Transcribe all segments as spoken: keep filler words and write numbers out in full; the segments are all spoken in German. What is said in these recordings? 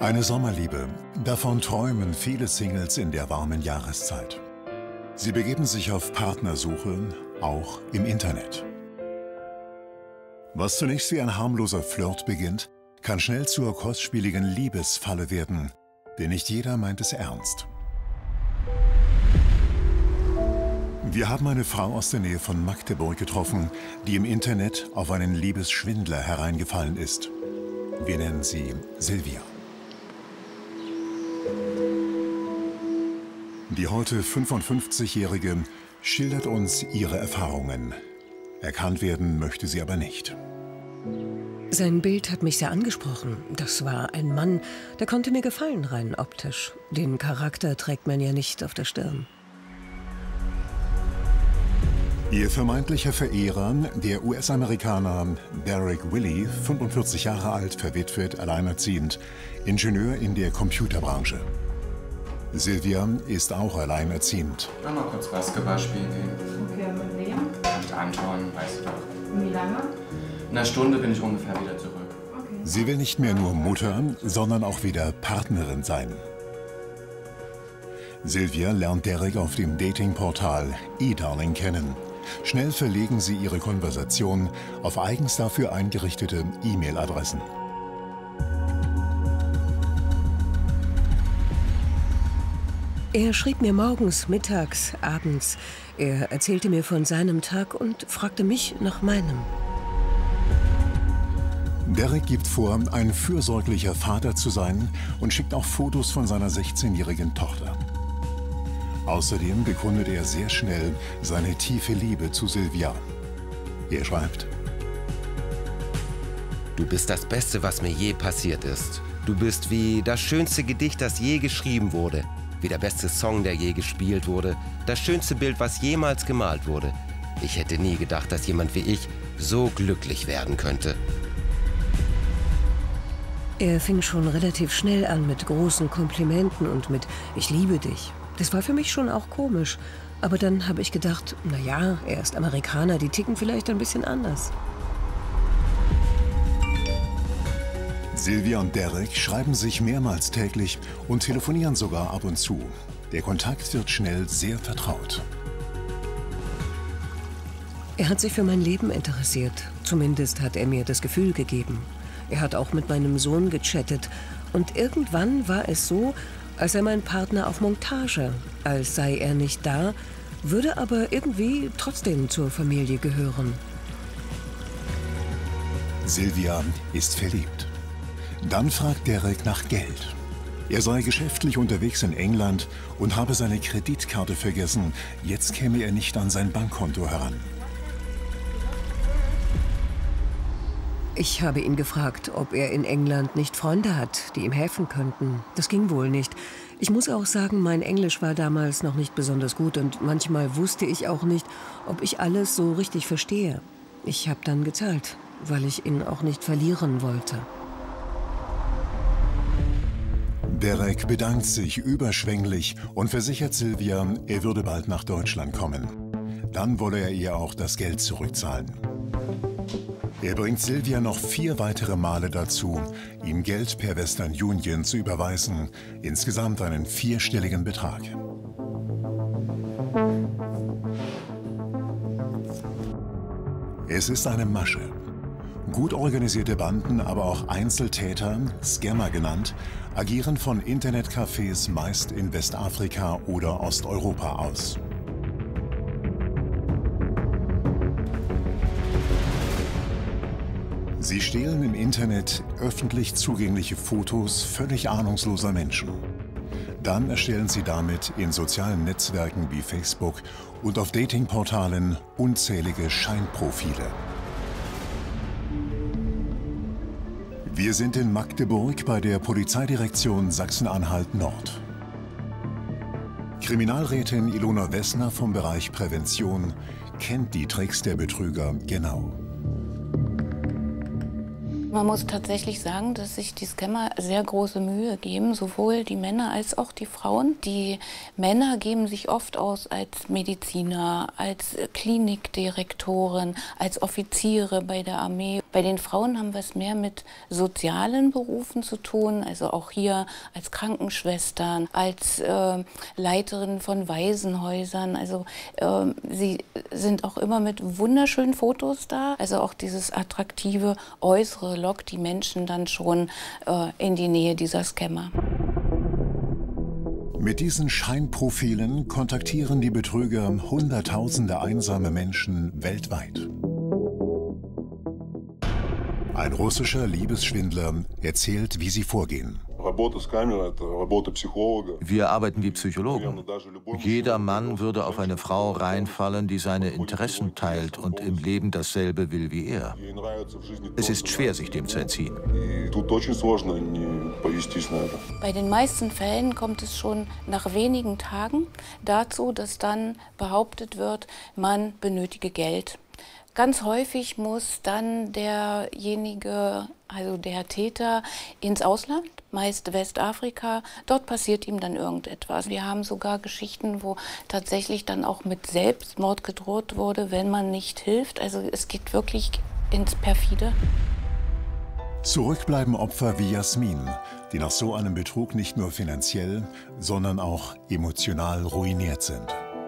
Eine Sommerliebe, davon träumen viele Singles in der warmen Jahreszeit. Sie begeben sich auf Partnersuche, auch im Internet. Was zunächst wie ein harmloser Flirt beginnt, kann schnell zur kostspieligen Liebesfalle werden, denn nicht jeder meint es ernst. Wir haben eine Frau aus der Nähe von Magdeburg getroffen, die im Internet auf einen Liebesschwindler hereingefallen ist. Wir nennen sie Silvia. Die heute fünfundfünfzigjährige schildert uns ihre Erfahrungen. Erkannt werden möchte sie aber nicht. Sein Bild hat mich sehr angesprochen. Das war ein Mann, der konnte mir gefallen, rein optisch. Den Charakter trägt man ja nicht auf der Stirn. Ihr vermeintlicher Verehrer, der U S-Amerikaner Derek Willey, fünfundvierzig Jahre alt, verwitwet, alleinerziehend, Ingenieur in der Computerbranche. Silvia ist auch alleinerziehend. Dann mal kurz Basketball spielen gehen. Okay, mit wem? Mit Anton, weißt du doch. Wie lange? In einer Stunde bin ich ungefähr wieder zurück. Okay. Sie will nicht mehr nur Mutter, sondern auch wieder Partnerin sein. Silvia lernt Derek auf dem Datingportal eDarling kennen. Schnell verlegen sie ihre Konversation auf eigens dafür eingerichtete E-Mail-Adressen. Er schrieb mir morgens, mittags, abends. Er erzählte mir von seinem Tag und fragte mich nach meinem. Derek gibt vor, ein fürsorglicher Vater zu sein und schickt auch Fotos von seiner sechzehnjährigen Tochter. Außerdem bekundet er sehr schnell seine tiefe Liebe zu Silvia. Er schreibt: Du bist das Beste, was mir je passiert ist. Du bist wie das schönste Gedicht, das je geschrieben wurde. Wie der beste Song, der je gespielt wurde. Das schönste Bild, was jemals gemalt wurde. Ich hätte nie gedacht, dass jemand wie ich so glücklich werden könnte. Er fing schon relativ schnell an mit großen Komplimenten und mit „Ich liebe dich". Das war für mich schon auch komisch. Aber dann habe ich gedacht, na ja, er ist Amerikaner, die ticken vielleicht ein bisschen anders. Silvia und Derek schreiben sich mehrmals täglich und telefonieren sogar ab und zu. Der Kontakt wird schnell sehr vertraut. Er hat sich für mein Leben interessiert. Zumindest hat er mir das Gefühl gegeben. Er hat auch mit meinem Sohn gechattet. Und irgendwann war es so, als sei mein Partner auf Montage. Als sei er nicht da, würde aber irgendwie trotzdem zur Familie gehören. Silvia ist verliebt. Dann fragt Derek nach Geld. Er sei geschäftlich unterwegs in England und habe seine Kreditkarte vergessen. Jetzt käme er nicht an sein Bankkonto heran. Ich habe ihn gefragt, ob er in England nicht Freunde hat, die ihm helfen könnten. Das ging wohl nicht. Ich muss auch sagen, mein Englisch war damals noch nicht besonders gut und manchmal wusste ich auch nicht, ob ich alles so richtig verstehe. Ich habe dann gezahlt, weil ich ihn auch nicht verlieren wollte. Derek bedankt sich überschwänglich und versichert Silvia, er würde bald nach Deutschland kommen. Dann wolle er ihr auch das Geld zurückzahlen. Er bringt Silvia noch vier weitere Male dazu, ihm Geld per Western Union zu überweisen, insgesamt einen vierstelligen Betrag. Es ist eine Masche. Gut organisierte Banden, aber auch Einzeltäter, Scammer genannt, agieren von Internetcafés meist in Westafrika oder Osteuropa aus. Sie stehlen im Internet öffentlich zugängliche Fotos völlig ahnungsloser Menschen. Dann erstellen sie damit in sozialen Netzwerken wie Facebook und auf Datingportalen unzählige Scheinprofile. Wir sind in Magdeburg bei der Polizeidirektion Sachsen-Anhalt-Nord. Kriminalrätin Ilona Wessner vom Bereich Prävention kennt die Tricks der Betrüger genau. Man muss tatsächlich sagen, dass sich die Scammer sehr große Mühe geben, sowohl die Männer als auch die Frauen. Die Männer geben sich oft aus als Mediziner, als Klinikdirektoren, als Offiziere bei der Armee. Bei den Frauen haben wir es mehr mit sozialen Berufen zu tun, also auch hier als Krankenschwestern, als äh, Leiterin von Waisenhäusern. Also äh, sie sind auch immer mit wunderschönen Fotos da. Also auch dieses attraktive Äußere lockt die Menschen dann schon äh, in die Nähe dieser Scammer. Mit diesen Scheinprofilen kontaktieren die Betrüger hunderttausende einsame Menschen weltweit. Ein russischer Liebesschwindler erzählt, wie sie vorgehen. Wir arbeiten wie Psychologen. Jeder Mann würde auf eine Frau reinfallen, die seine Interessen teilt und im Leben dasselbe will wie er. Es ist schwer, sich dem zu entziehen. Bei den meisten Fällen kommt es schon nach wenigen Tagen dazu, dass dann behauptet wird, man benötige Geld. Ganz häufig muss dann derjenige, also der Täter, ins Ausland, meist Westafrika. Dort passiert ihm dann irgendetwas. Wir haben sogar Geschichten, wo tatsächlich dann auch mit Selbstmord gedroht wurde, wenn man nicht hilft. Also es geht wirklich ins Perfide. Zurück bleiben Opfer wie Jasmin, die nach so einem Betrug nicht nur finanziell, sondern auch emotional ruiniert sind.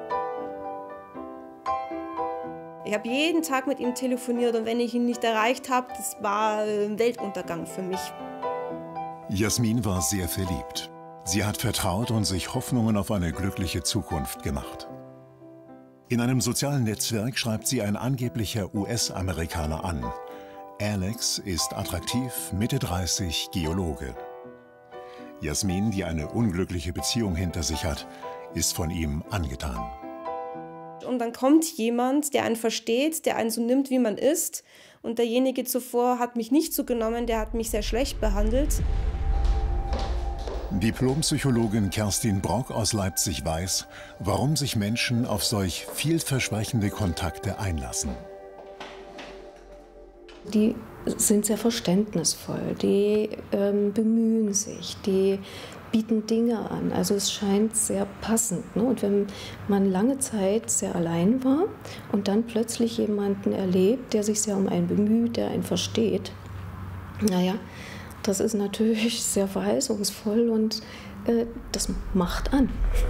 Ich habe jeden Tag mit ihm telefoniert und wenn ich ihn nicht erreicht habe, das war ein Weltuntergang für mich. Jasmin war sehr verliebt. Sie hat vertraut und sich Hoffnungen auf eine glückliche Zukunft gemacht. In einem sozialen Netzwerk schreibt sie ein angeblicher U S-Amerikaner an. Alex ist attraktiv, Mitte dreißig, Geologe. Jasmin, die eine unglückliche Beziehung hinter sich hat, ist von ihm angetan. Und dann kommt jemand, der einen versteht, der einen so nimmt, wie man ist. Und derjenige zuvor hat mich nicht so genommen, der hat mich sehr schlecht behandelt. Diplompsychologin Kerstin Brock aus Leipzig weiß, warum sich Menschen auf solch vielversprechende Kontakte einlassen. Die sind sehr verständnisvoll, die ähm, bemühen sich, die bieten Dinge an. Also es scheint sehr passend. Ne? Und wenn man lange Zeit sehr allein war und dann plötzlich jemanden erlebt, der sich sehr um einen bemüht, der einen versteht, naja, das ist natürlich sehr verheißungsvoll und äh, das macht an.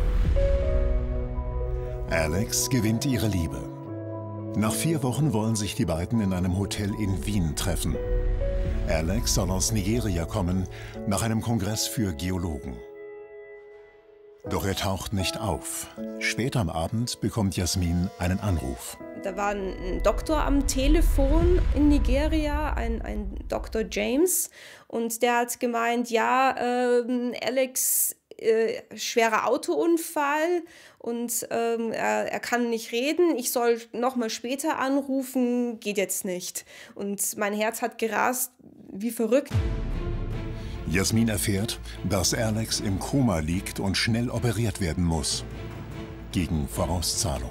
Alex gewinnt ihre Liebe. Nach vier Wochen wollen sich die beiden in einem Hotel in Wien treffen. Alex soll aus Nigeria kommen, nach einem Kongress für Geologen. Doch er taucht nicht auf. Spät am Abend bekommt Jasmin einen Anruf. Da war ein Doktor am Telefon in Nigeria, ein, ein Doktor James. Und der hat gemeint, ja, äh, Alex, äh, schwerer Autounfall und ähm, er, er kann nicht reden. Ich soll noch mal später anrufen, geht jetzt nicht. Und mein Herz hat gerast wie verrückt. Jasmin erfährt, dass Alex im Koma liegt und schnell operiert werden muss. Gegen Vorauszahlung.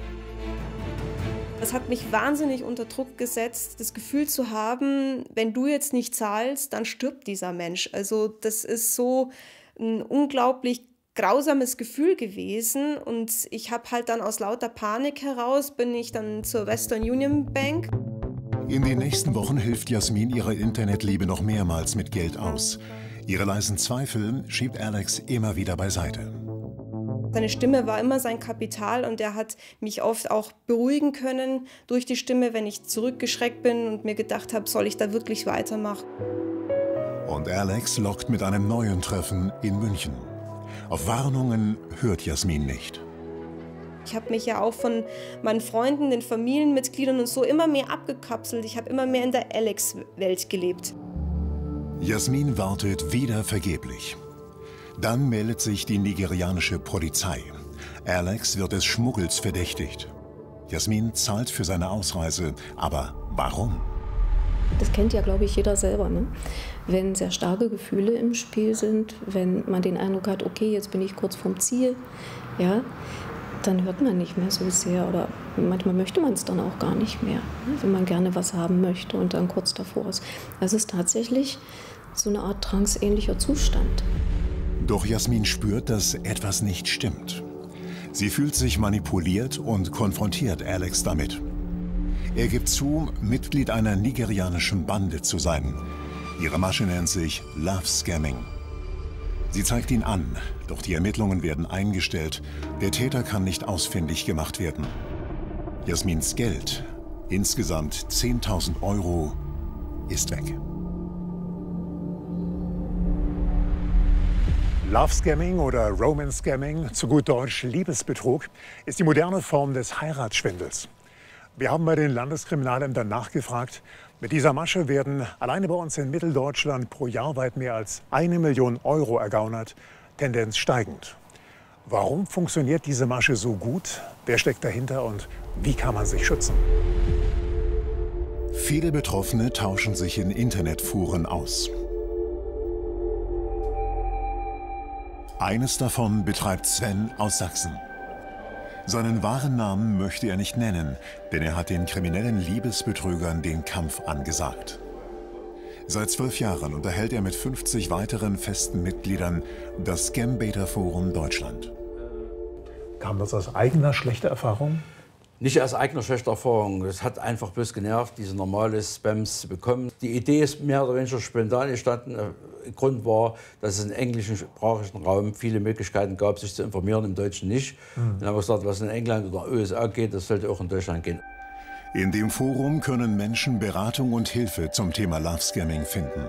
Das hat mich wahnsinnig unter Druck gesetzt, das Gefühl zu haben, wenn du jetzt nicht zahlst, dann stirbt dieser Mensch. Also das ist so ein unglaublich grausames Gefühl gewesen. Und ich habe halt dann aus lauter Panik heraus, bin ich dann zur Western Union Bank. In den nächsten Wochen hilft Jasmin ihrer Internetliebe noch mehrmals mit Geld aus. Ihre leisen Zweifel schiebt Alex immer wieder beiseite. Seine Stimme war immer sein Kapital und er hat mich oft auch beruhigen können durch die Stimme, wenn ich zurückgeschreckt bin und mir gedacht habe, soll ich da wirklich weitermachen. Und Alex lockt mit einem neuen Treffen in München. Auf Warnungen hört Jasmin nicht. Ich habe mich ja auch von meinen Freunden, den Familienmitgliedern und so immer mehr abgekapselt. Ich habe immer mehr in der Alex-Welt gelebt. Jasmin wartet wieder vergeblich. Dann meldet sich die nigerianische Polizei. Alex wird des Schmuggels verdächtigt. Jasmin zahlt für seine Ausreise. Aber warum? Das kennt ja, glaube ich, jeder selber. Ne? Wenn sehr starke Gefühle im Spiel sind, wenn man den Eindruck hat, okay, jetzt bin ich kurz vorm Ziel, ja, dann hört man nicht mehr so sehr. Oder manchmal möchte man es dann auch gar nicht mehr, ne? Wenn man gerne was haben möchte und dann kurz davor ist. Also es ist tatsächlich so eine Art tranceähnlicher Zustand. Doch Jasmin spürt, dass etwas nicht stimmt. Sie fühlt sich manipuliert und konfrontiert Alex damit. Er gibt zu, Mitglied einer nigerianischen Bande zu sein. Ihre Masche nennt sich Love Scamming. Sie zeigt ihn an, doch die Ermittlungen werden eingestellt. Der Täter kann nicht ausfindig gemacht werden. Jasmins Geld, insgesamt zehntausend Euro, ist weg. Love Scamming oder Romance Scamming, zu gut Deutsch Liebesbetrug, ist die moderne Form des Heiratsschwindels. Wir haben bei den Landeskriminalämtern nachgefragt. Mit dieser Masche werden alleine bei uns in Mitteldeutschland pro Jahr weit mehr als eine Million Euro ergaunert, Tendenz steigend. Warum funktioniert diese Masche so gut? Wer steckt dahinter und wie kann man sich schützen? Viele Betroffene tauschen sich in Internetforen aus. Eines davon betreibt Sven aus Sachsen. Seinen wahren Namen möchte er nicht nennen, denn er hat den kriminellen Liebesbetrügern den Kampf angesagt. Seit zwölf Jahren unterhält er mit fünfzig weiteren festen Mitgliedern das Scambaiter-Forum Deutschland. Kam das aus eigener schlechter Erfahrung? Nicht aus eigener schlechter Erfahrung. Es hat einfach bloß genervt, diese normale Spams zu bekommen. Die Idee ist mehr oder weniger spontan entstanden. Der Grund war, dass es im englischen sprachigen Raum viele Möglichkeiten gab, sich zu informieren, im Deutschen nicht. Mhm. Dann haben wir gesagt, was in England oder U S A geht, das sollte auch in Deutschland gehen. In dem Forum können Menschen Beratung und Hilfe zum Thema Love Scamming finden.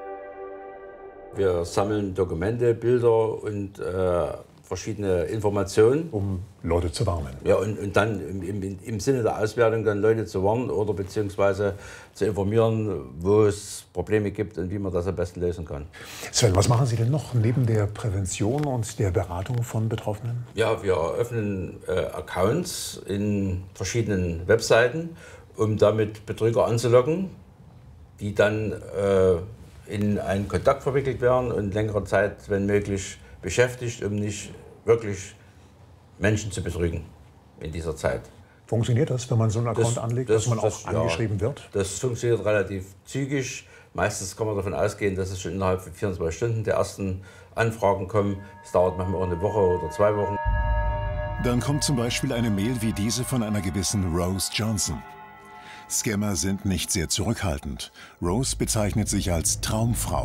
Wir sammeln Dokumente, Bilder und äh, verschiedene Informationen. Um Leute zu warnen. Ja, und, und dann im, im, im Sinne der Auswertung dann Leute zu warnen oder beziehungsweise zu informieren, wo es Probleme gibt und wie man das am besten lösen kann. Sven, was machen Sie denn noch neben der Prävention und der Beratung von Betroffenen? Ja, wir eröffnen äh, Accounts in verschiedenen Webseiten, um damit Betrüger anzulocken, die dann äh, in einen Kontakt verwickelt werden und längere Zeit, wenn möglich, beschäftigt, um nicht wirklich Menschen zu betrügen in dieser Zeit. Funktioniert das, wenn man so einen Account das, anlegt, das, dass man das, auch angeschrieben ja, wird? Das funktioniert relativ zügig. Meistens kann man davon ausgehen, dass es schon innerhalb von vierundzwanzig Stunden der ersten Anfragen kommen. Es dauert manchmal auch eine Woche oder zwei Wochen. Dann kommt zum Beispiel eine Mail wie diese von einer gewissen Rose Johnson. Scammer sind nicht sehr zurückhaltend. Rose bezeichnet sich als Traumfrau.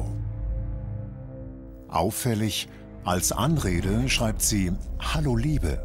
Auffällig, als Anrede schreibt sie Hallo Liebe.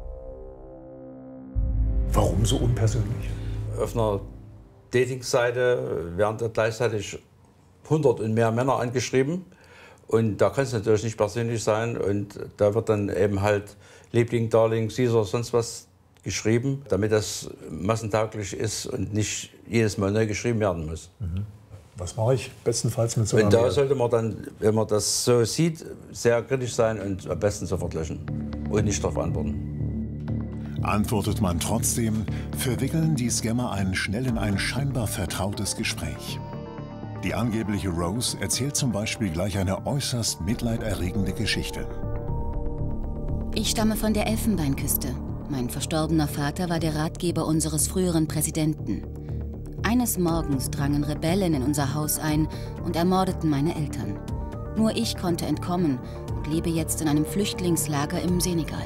Warum so unpersönlich? Auf einer Dating-Seite werden da gleichzeitig hundert und mehr Männer angeschrieben. Und da kann es natürlich nicht persönlich sein. Und da wird dann eben halt Liebling, Darling, Caesar, sonst was geschrieben, damit das massentauglich ist und nicht jedes Mal neu geschrieben werden muss. Mhm. Was mache ich bestenfalls mit so einer Und da Mail? sollte man dann, wenn man das so sieht, sehr kritisch sein und am besten sofort löschen und nicht darauf antworten. Antwortet man trotzdem, verwickeln die Scammer einen schnell in ein scheinbar vertrautes Gespräch. Die angebliche Rose erzählt zum Beispiel gleich eine äußerst mitleiderregende Geschichte. Ich stamme von der Elfenbeinküste. Mein verstorbener Vater war der Ratgeber unseres früheren Präsidenten. Eines Morgens drangen Rebellen in unser Haus ein und ermordeten meine Eltern. Nur ich konnte entkommen und lebe jetzt in einem Flüchtlingslager im Senegal.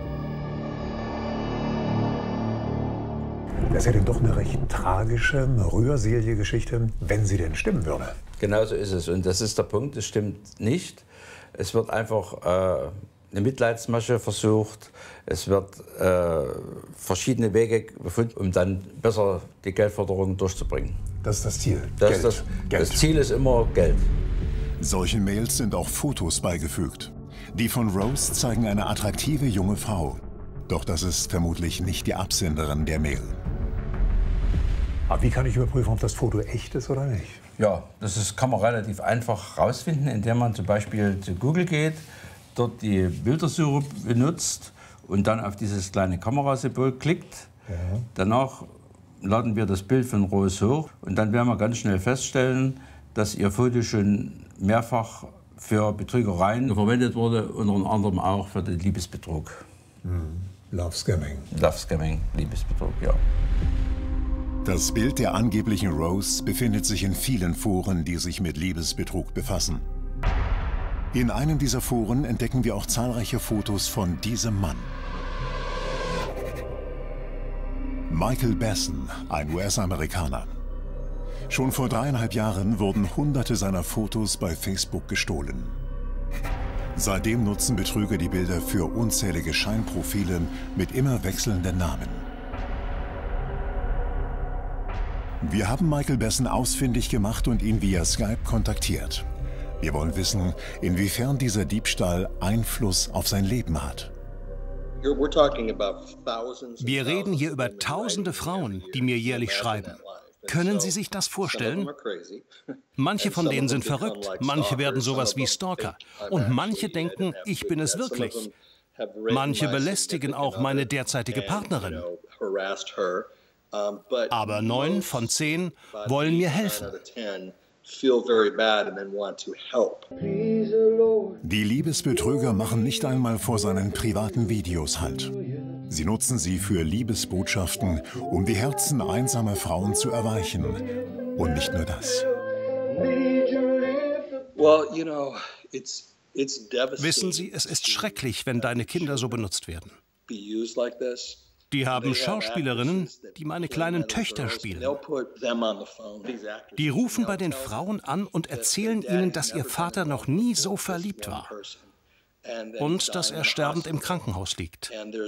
Das ist ja dann doch eine recht tragische, rührselige Geschichte, wenn sie denn stimmen würde. Genau so ist es. Und das ist der Punkt, es stimmt nicht. Es wird einfach äh, eine Mitleidsmasche versucht. Es wird äh, verschiedene Wege gefunden, um dann besser die Geldforderung durchzubringen. Das ist das Ziel. Das, Geld. Das, Geld. das Ziel ist immer Geld. Solchen Mails sind auch Fotos beigefügt. Die von Rose zeigen eine attraktive junge Frau. Doch das ist vermutlich nicht die Absenderin der Mail. Aber wie kann ich überprüfen, ob das Foto echt ist oder nicht? Ja, das ist, kann man relativ einfach herausfinden, indem man zum Beispiel zu Google geht, dort die Bildersuche benutzt und dann auf dieses kleine Kamerasymbol klickt. Ja. Danach laden wir das Bild von Rose hoch und dann werden wir ganz schnell feststellen, dass ihr Foto schon mehrfach für Betrügereien verwendet wurde, unter anderem auch für den Liebesbetrug. Mhm. Love Scamming. Love Scamming, Liebesbetrug, ja. Das Bild der angeblichen Rose befindet sich in vielen Foren, die sich mit Liebesbetrug befassen. In einem dieser Foren entdecken wir auch zahlreiche Fotos von diesem Mann. Michael Besson, ein U S-Amerikaner. Schon vor dreieinhalb Jahren wurden Hunderte seiner Fotos bei Facebook gestohlen. Seitdem nutzen Betrüger die Bilder für unzählige Scheinprofile mit immer wechselnden Namen. Wir haben Michael Besson ausfindig gemacht und ihn via Skype kontaktiert. Wir wollen wissen, inwiefern dieser Diebstahl Einfluss auf sein Leben hat. Wir reden hier über tausende Frauen, die mir jährlich schreiben. Können Sie sich das vorstellen? Manche von denen sind verrückt, manche werden sowas wie Stalker und manche denken, ich bin es wirklich. Manche belästigen auch meine derzeitige Partnerin. Aber neun von zehn wollen mir helfen. Die Liebesbetrüger machen nicht einmal vor seinen privaten Videos Halt. Sie nutzen sie für Liebesbotschaften, um die Herzen einsamer Frauen zu erweichen. Und nicht nur das. Wissen Sie, es ist schrecklich, wenn deine Kinder so benutzt werden. Die haben Schauspielerinnen, die meine kleinen Töchter spielen. Die rufen bei den Frauen an und erzählen ihnen, dass ihr Vater noch nie so verliebt war und dass er sterbend im Krankenhaus liegt.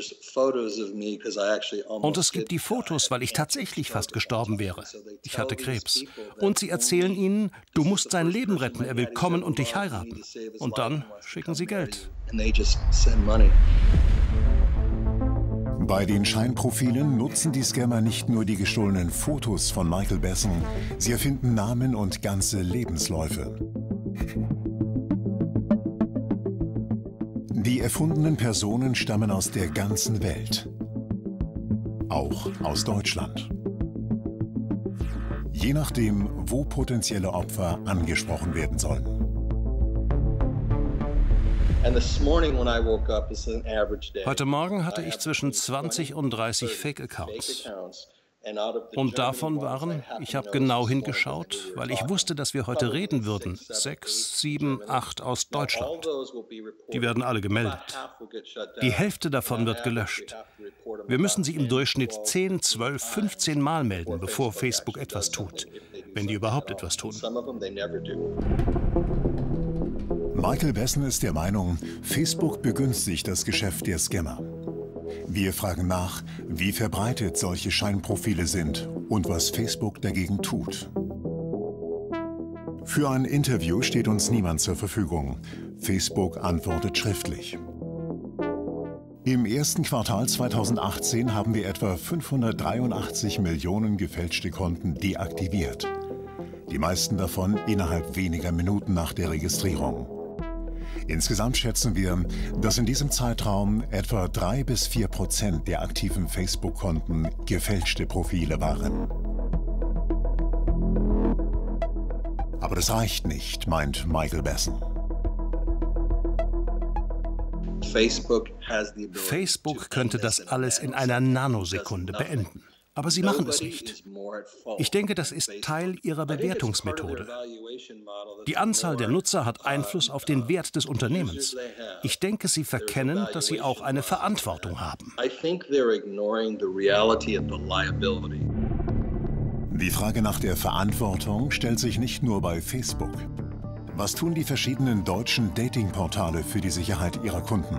Und es gibt die Fotos, weil ich tatsächlich fast gestorben wäre. Ich hatte Krebs. Und sie erzählen ihnen, du musst sein Leben retten, er will kommen und dich heiraten. Und dann schicken sie Geld. Bei den Scheinprofilen nutzen die Scammer nicht nur die gestohlenen Fotos von Michael Besson, sie erfinden Namen und ganze Lebensläufe. Die erfundenen Personen stammen aus der ganzen Welt, auch aus Deutschland. Je nachdem, wo potenzielle Opfer angesprochen werden sollen. Heute Morgen hatte ich zwischen zwanzig und dreißig Fake-Accounts. Und davon waren, ich habe genau hingeschaut, weil ich wusste, dass wir heute reden würden, sechs, sieben, acht aus Deutschland. Die werden alle gemeldet. Die Hälfte davon wird gelöscht. Wir müssen sie im Durchschnitt zehn, zwölf, fünfzehn Mal melden, bevor Facebook etwas tut, wenn die überhaupt etwas tun. Michael Besson ist der Meinung, Facebook begünstigt das Geschäft der Scammer. Wir fragen nach, wie verbreitet solche Scheinprofile sind und was Facebook dagegen tut. Für ein Interview steht uns niemand zur Verfügung. Facebook antwortet schriftlich. Im ersten Quartal zweitausendachtzehn haben wir etwa fünfhundertdreiundachtzig Millionen gefälschte Konten deaktiviert. Die meisten davon innerhalb weniger Minuten nach der Registrierung. Insgesamt schätzen wir, dass in diesem Zeitraum etwa drei bis vier Prozent der aktiven Facebook-Konten gefälschte Profile waren. Aber das reicht nicht, meint Michael Besson. Facebook könnte das alles in einer Nanosekunde beenden. Aber sie machen es nicht. Ich denke, das ist Teil ihrer Bewertungsmethode. Die Anzahl der Nutzer hat Einfluss auf den Wert des Unternehmens. Ich denke, sie verkennen, dass sie auch eine Verantwortung haben. Die Frage nach der Verantwortung stellt sich nicht nur bei Facebook. Was tun die verschiedenen deutschen Datingportale für die Sicherheit ihrer Kunden?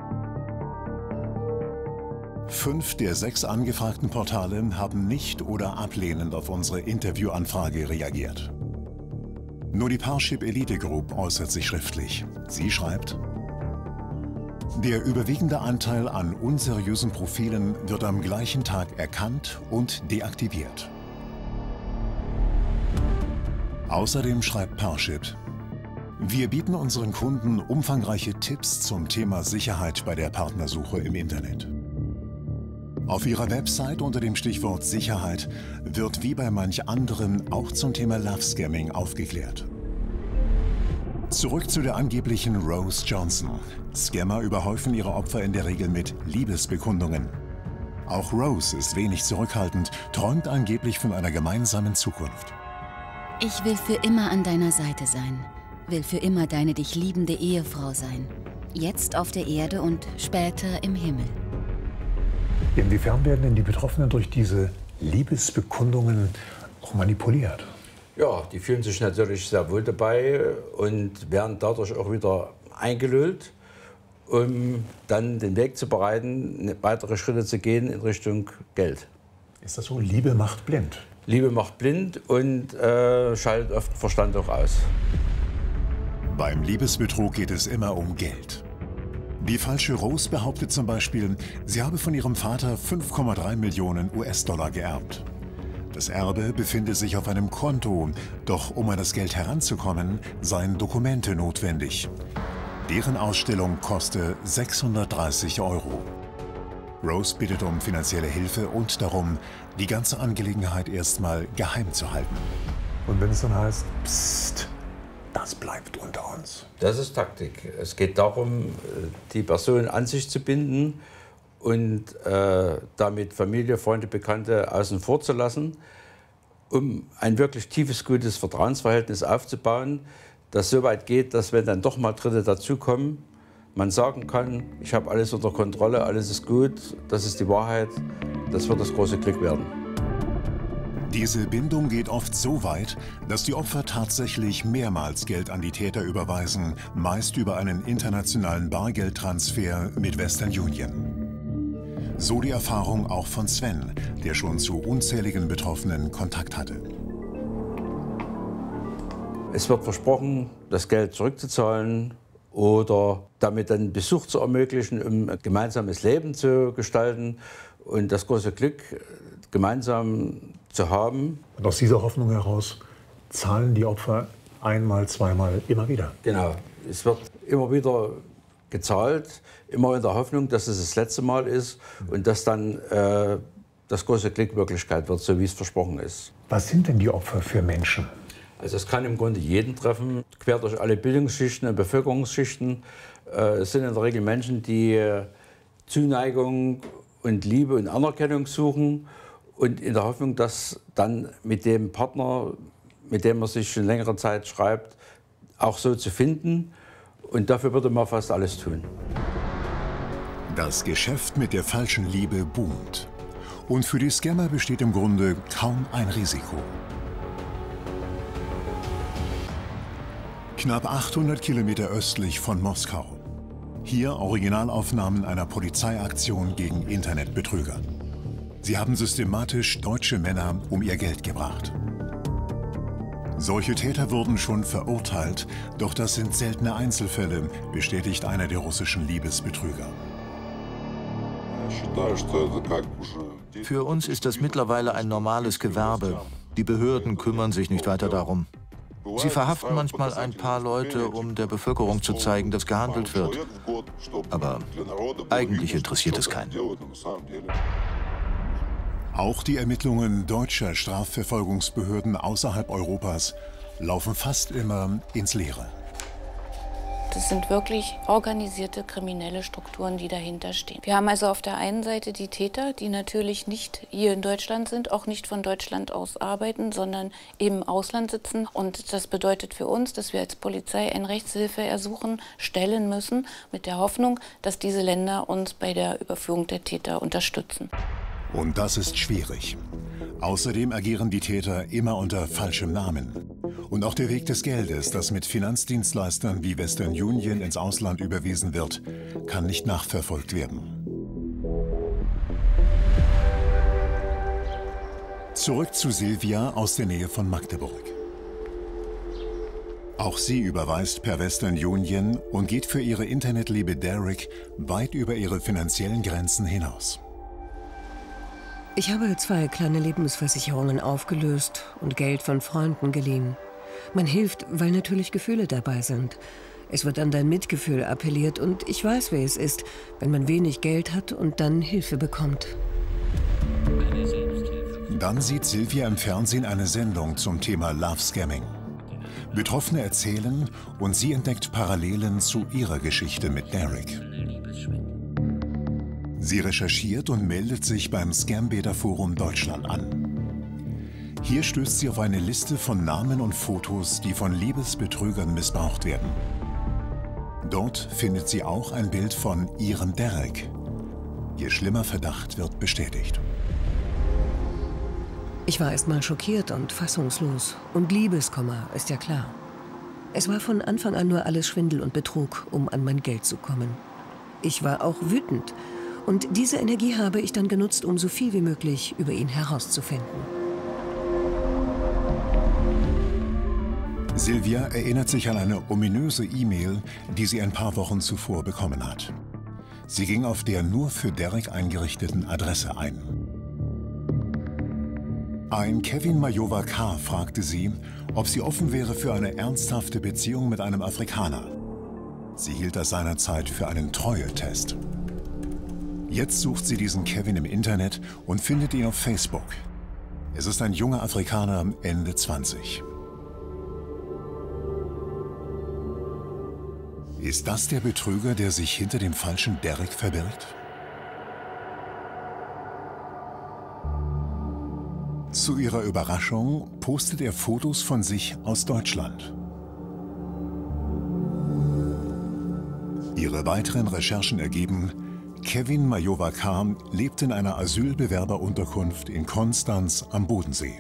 Fünf der sechs angefragten Portale haben nicht oder ablehnend auf unsere Interviewanfrage reagiert. Nur die Parship Elite Group äußert sich schriftlich. Sie schreibt: Der überwiegende Anteil an unseriösen Profilen wird am gleichen Tag erkannt und deaktiviert. Außerdem schreibt Parship: Wir bieten unseren Kunden umfangreiche Tipps zum Thema Sicherheit bei der Partnersuche im Internet. Auf ihrer Website unter dem Stichwort Sicherheit wird wie bei manch anderen auch zum Thema Love Scamming aufgeklärt. Zurück zu der angeblichen Rose Johnson. Scammer überhäufen ihre Opfer in der Regel mit Liebesbekundungen. Auch Rose ist wenig zurückhaltend, träumt angeblich von einer gemeinsamen Zukunft. Ich will für immer an deiner Seite sein, will für immer deine dich liebende Ehefrau sein. Jetzt auf der Erde und später im Himmel. Inwiefern werden denn die Betroffenen durch diese Liebesbekundungen auch manipuliert? Ja, die fühlen sich natürlich sehr wohl dabei und werden dadurch auch wieder eingelullt, um dann den Weg zu bereiten, weitere Schritte zu gehen in Richtung Geld. Ist das so? Liebe macht blind? Liebe macht blind und äh, schaltet oft den Verstand auch aus. Beim Liebesbetrug geht es immer um Geld. Die falsche Rose behauptet zum Beispiel, sie habe von ihrem Vater fünf Komma drei Millionen U S-Dollar geerbt. Das Erbe befinde sich auf einem Konto, doch um an das Geld heranzukommen, seien Dokumente notwendig. Deren Ausstellung koste sechshundertdreißig Euro. Rose bittet um finanzielle Hilfe und darum, die ganze Angelegenheit erstmal geheim zu halten. Und wenn es dann heißt, psst, das bleibt unter uns? Das ist Taktik. Es geht darum, die Person an sich zu binden und äh, damit Familie, Freunde, Bekannte außen vor zu lassen, um ein wirklich tiefes, gutes Vertrauensverhältnis aufzubauen, das so weit geht, dass wenn dann doch mal Dritte dazukommen, man sagen kann, ich habe alles unter Kontrolle, alles ist gut, das ist die Wahrheit, das wird das große Glück werden. Diese Bindung geht oft so weit, dass die Opfer tatsächlich mehrmals Geld an die Täter überweisen, meist über einen internationalen Bargeldtransfer mit Western Union. So die Erfahrung auch von Sven, der schon zu unzähligen Betroffenen Kontakt hatte. Es wird versprochen, das Geld zurückzuzahlen oder damit einen Besuch zu ermöglichen, um ein gemeinsames Leben zu gestalten und das große Glück gemeinsam zu haben. Und aus dieser Hoffnung heraus zahlen die Opfer einmal, zweimal, immer wieder. Genau. Es wird immer wieder gezahlt, immer in der Hoffnung, dass es das letzte Mal ist und dass dann äh, das große Glück Wirklichkeit wird, so wie es versprochen ist. Was sind denn die Opfer für Menschen? Also es kann im Grunde jeden treffen, quer durch alle Bildungsschichten und Bevölkerungsschichten. Äh, es sind in der Regel Menschen, die äh, Zuneigung und Liebe und Anerkennung suchen und in der Hoffnung, dass dann mit dem Partner, mit dem man sich schon längere Zeit schreibt, auch so zu finden. Und dafür würde man fast alles tun. Das Geschäft mit der falschen Liebe boomt. Und für die Scammer besteht im Grunde kaum ein Risiko. Knapp achthundert Kilometer östlich von Moskau. Hier Originalaufnahmen einer Polizeiaktion gegen Internetbetrüger. Sie haben systematisch deutsche Männer um ihr Geld gebracht. Solche Täter wurden schon verurteilt, doch das sind seltene Einzelfälle, bestätigt einer der russischen Liebesbetrüger. Für uns ist das mittlerweile ein normales Gewerbe. Die Behörden kümmern sich nicht weiter darum. Sie verhaften manchmal ein paar Leute, um der Bevölkerung zu zeigen, dass gehandelt wird. Aber eigentlich interessiert es keinen. Auch die Ermittlungen deutscher Strafverfolgungsbehörden außerhalb Europas laufen fast immer ins Leere. Das sind wirklich organisierte kriminelle Strukturen, die dahinter stehen. Wir haben also auf der einen Seite die Täter, die natürlich nicht hier in Deutschland sind, auch nicht von Deutschland aus arbeiten, sondern im Ausland sitzen. Und das bedeutet für uns, dass wir als Polizei ein Rechtshilfeersuchen stellen müssen, mit der Hoffnung, dass diese Länder uns bei der Überführung der Täter unterstützen. Und das ist schwierig. Außerdem agieren die Täter immer unter falschem Namen. Und auch der Weg des Geldes, das mit Finanzdienstleistern wie Western Union ins Ausland überwiesen wird, kann nicht nachverfolgt werden. Zurück zu Silvia aus der Nähe von Magdeburg. Auch sie überweist per Western Union und geht für ihre Internetliebe Derek weit über ihre finanziellen Grenzen hinaus. Ich habe zwei kleine Lebensversicherungen aufgelöst und Geld von Freunden geliehen. Man hilft, weil natürlich Gefühle dabei sind. Es wird an dein Mitgefühl appelliert und ich weiß, wie es ist, wenn man wenig Geld hat und dann Hilfe bekommt. Dann sieht Silvia im Fernsehen eine Sendung zum Thema Love Scamming. Betroffene erzählen und sie entdeckt Parallelen zu ihrer Geschichte mit Derek. Sie recherchiert und meldet sich beim Scam-Beta-Forum Deutschland an. Hier stößt sie auf eine Liste von Namen und Fotos, die von Liebesbetrügern missbraucht werden. Dort findet sie auch ein Bild von ihrem Derek. Ihr schlimmer Verdacht wird bestätigt. Ich war erst mal schockiert und fassungslos. Und Liebeskummer, ist ja klar. Es war von Anfang an nur alles Schwindel und Betrug, um an mein Geld zu kommen. Ich war auch wütend. Und diese Energie habe ich dann genutzt, um so viel wie möglich über ihn herauszufinden. Sylvia erinnert sich an eine ominöse E-Mail, die sie ein paar Wochen zuvor bekommen hat. Sie ging auf der nur für Derek eingerichteten Adresse ein. Ein Kevin Mayowa K. fragte sie, ob sie offen wäre für eine ernsthafte Beziehung mit einem Afrikaner. Sie hielt das seinerzeit für einen Treue-Test. Jetzt sucht sie diesen Kevin im Internet und findet ihn auf Facebook. Es ist ein junger Afrikaner, Ende zwanzig. Ist das der Betrüger, der sich hinter dem falschen Derek verbirgt? Zu ihrer Überraschung postet er Fotos von sich aus Deutschland. Ihre weiteren Recherchen ergeben, Kevin Mayowa K. lebt in einer Asylbewerberunterkunft in Konstanz am Bodensee.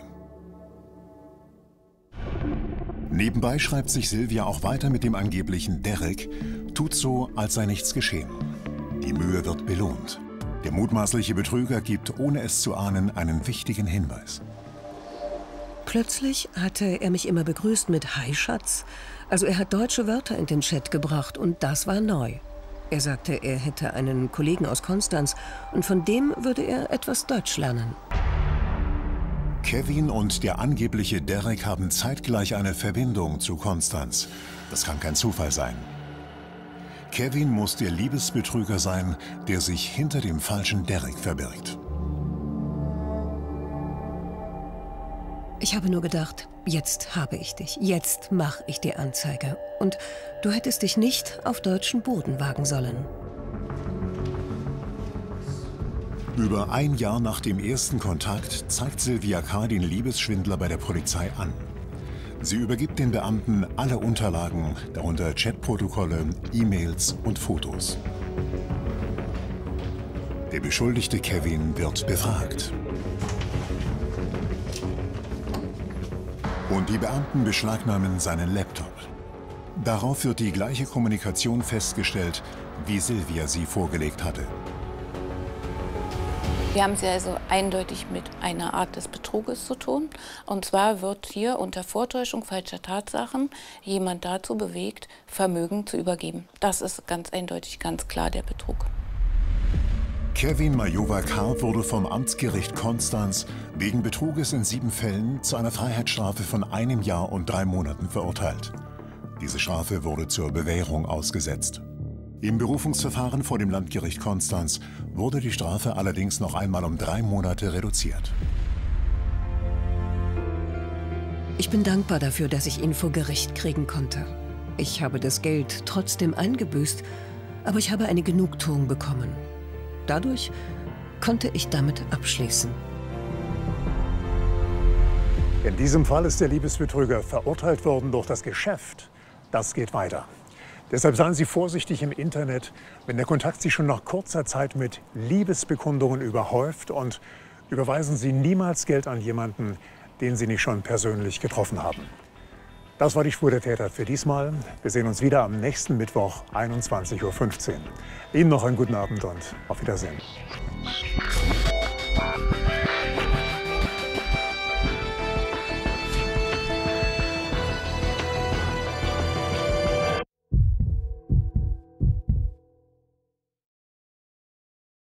Nebenbei schreibt sich Sylvia auch weiter mit dem angeblichen Derek, tut so, als sei nichts geschehen. Die Mühe wird belohnt. Der mutmaßliche Betrüger gibt, ohne es zu ahnen, einen wichtigen Hinweis. Plötzlich hatte er mich immer begrüßt mit Hi, Schatz. Also er hat deutsche Wörter in den Chat gebracht und das war neu. Er sagte, er hätte einen Kollegen aus Konstanz und von dem würde er etwas Deutsch lernen. Kevin und der angebliche Derek haben zeitgleich eine Verbindung zu Konstanz. Das kann kein Zufall sein. Kevin muss der Liebesbetrüger sein, der sich hinter dem falschen Derek verbirgt. Ich habe nur gedacht, jetzt habe ich dich, jetzt mache ich dir Anzeige. Und du hättest dich nicht auf deutschen Boden wagen sollen. Über ein Jahr nach dem ersten Kontakt zeigt Sylvia K. den Liebesschwindler bei der Polizei an. Sie übergibt den Beamten alle Unterlagen, darunter Chatprotokolle, E-Mails und Fotos. Der beschuldigte Kevin wird befragt. Und die Beamten beschlagnahmen seinen Laptop. Darauf wird die gleiche Kommunikation festgestellt, wie Sylvia sie vorgelegt hatte. Wir haben es ja also eindeutig mit einer Art des Betruges zu tun. Und zwar wird hier unter Vortäuschung falscher Tatsachen jemand dazu bewegt, Vermögen zu übergeben. Das ist ganz eindeutig, ganz klar der Betrug. Kevin Mayowa K. wurde vom Amtsgericht Konstanz wegen Betruges in sieben Fällen zu einer Freiheitsstrafe von einem Jahr und drei Monaten verurteilt. Diese Strafe wurde zur Bewährung ausgesetzt. Im Berufungsverfahren vor dem Landgericht Konstanz wurde die Strafe allerdings noch einmal um drei Monate reduziert. Ich bin dankbar dafür, dass ich ihn vor Gericht kriegen konnte. Ich habe das Geld trotzdem eingebüßt, aber ich habe eine Genugtuung bekommen. Dadurch konnte ich damit abschließen. In diesem Fall ist der Liebesbetrüger verurteilt worden durch das Geschäft. Das geht weiter. Deshalb seien Sie vorsichtig im Internet, wenn der Kontakt Sie schon nach kurzer Zeit mit Liebesbekundungen überhäuft, und überweisen Sie niemals Geld an jemanden, den Sie nicht schon persönlich getroffen haben. Das war die Spur der Täter für diesmal. Wir sehen uns wieder am nächsten Mittwoch, einundzwanzig Uhr fünfzehn. Ihnen noch einen guten Abend und auf Wiedersehen.